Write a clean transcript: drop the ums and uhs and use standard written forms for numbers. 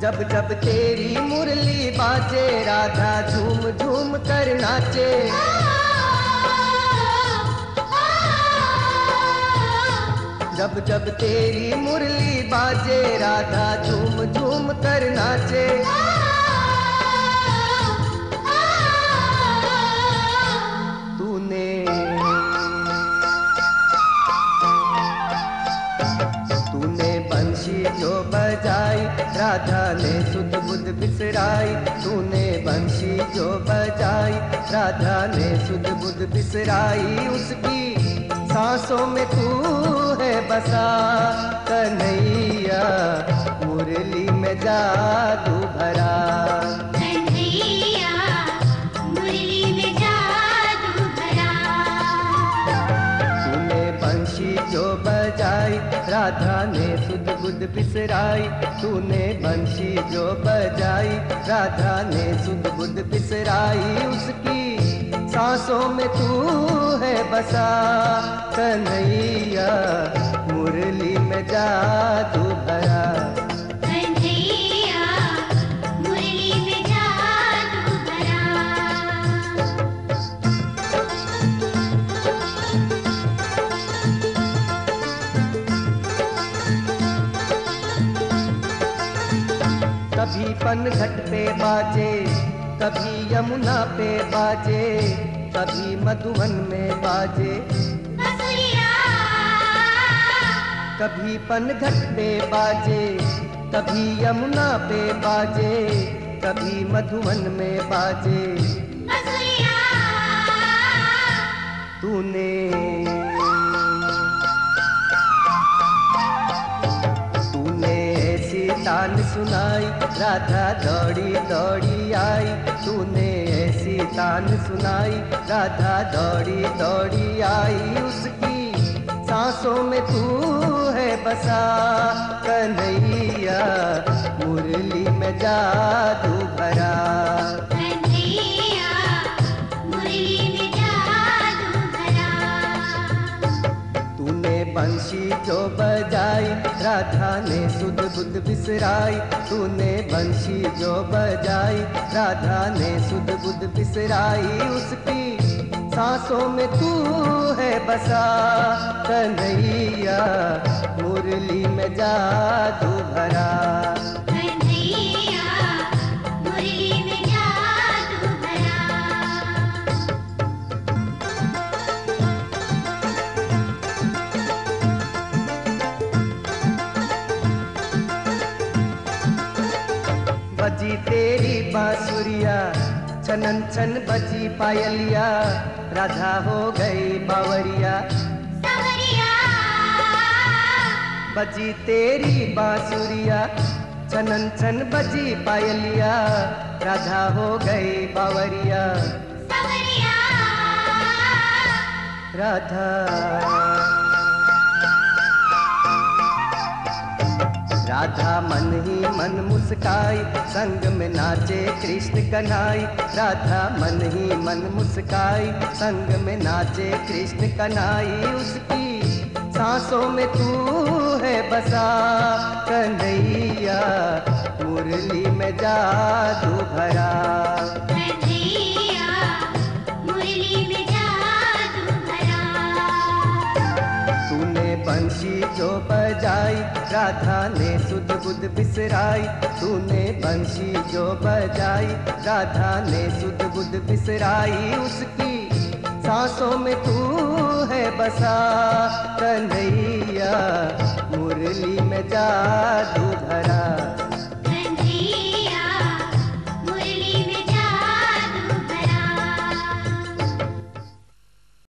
जब जब तेरी मुरली बाजे राधा झूम झूम कर नाचे। जब जब तेरी मुरली बाजे राधा झूम झूम कर नाचे। तूने बंशी जो बजाई राधा ने सुध बुध बिसराई। तूने बंशी जो बजाई राधा ने सुध बुध बिसराई। उसकी सांसों में तू है बसा कन्हैया, मुरली में जादू भरा। कन्हैया मुरली में जादू भरा। तूने बंशी जो बजाई राधा ने सुध बुध बिसराई। तूने बंशी जो बजाई राधा ने सुध बुध बिसराई। उसकी सांसों में तू है बसा कन्हैया, मुरली में जादू भरा। कन्हैया मुरली में जादू भरा। कभी पनघट पे बाजे, कभी यमुना पे बाजे, कभी मधुवन में बाजे। कभी पनघट पे बाजे, कभी यमुना पे बाजे, कभी मधुवन में बाजे। तूने ऐसी तान सुनाई राधा दौड़ी दौड़ी आई। तूने ऐसी तान सुनाई राधा दौड़ी दौड़ी आई। उसकी सांसों में तू है बसा कन्हैया, मुरली में जादू भरा। कन्हैया मुरली में जादू भरा। तूने बंशी जो बजाई राधा ने सुध बुध बिसराई। तूने बंशी जो बजाई राधा ने सुध बुध बिसराई। उसकी सांसों में तू है बसा कन्हैया, मुरली में जादू भरा। कन्हैया मुरली में जादू भरा। बजी तेरी बांसुरिया छनन छन बजी पायलिया, राधा हो गई बावरिया। बजी तेरी बांसुरिया छनन छन बजी पायलिया, राधा हो गई बावरिया। राधा राधा मन ही मन मुस्काई, संग में नाचे कृष्ण कन्हाई। राधा मन ही मन मुस्काई, संग में नाचे कृष्ण कन्हाई। उसकी सांसों में तू है बसा कन्हैया, मुरली में जादू भरा। कन्हैया मुरली में जादू भरा। तूने बंशी जो बजाई राधा ने सुध बुध बिसराई। तूने बंशी जो बजाई राधा ने सुध बुध बिसराई। उसकी सांसों में तू है बसा कन्हैया, मुरली में जादू भरा।